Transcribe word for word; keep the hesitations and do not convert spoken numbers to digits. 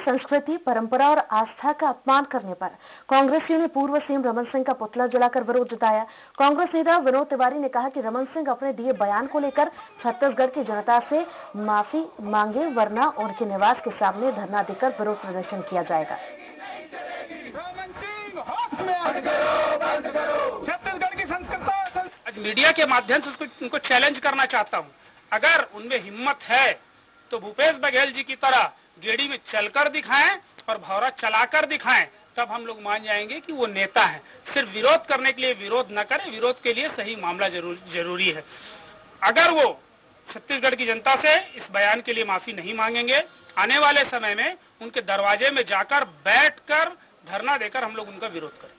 संस्कृति, परंपरा और आस्था का अपमान करने पर कांग्रेसियों ने पूर्व सीएम रमन सिंह का पुतला जलाकर विरोध जताया। कांग्रेस नेता विनोद तिवारी ने कहा कि रमन सिंह अपने दिए बयान को लेकर छत्तीसगढ़ की जनता से माफी मांगे, वरना उनके निवास के सामने धरना देकर विरोध प्रदर्शन किया जाएगा। छत्तीसगढ़ की संस्कृति मीडिया के माध्यम से उनको चैलेंज करना चाहता हूं। अगर उनमें हिम्मत है तो भूपेश बघेल जी की तरह गेड़ी में चलकर दिखाएं और भौरा चलाकर दिखाएं, तब हम लोग मान जाएंगे कि वो नेता है। सिर्फ विरोध करने के लिए विरोध न करें, विरोध के लिए सही मामला जरूर, जरूरी है। अगर वो छत्तीसगढ़ की जनता से इस बयान के लिए माफी नहीं मांगेंगे, आने वाले समय में उनके दरवाजे में जाकर बैठकर धरना देकर हम लोग उनका विरोध करें।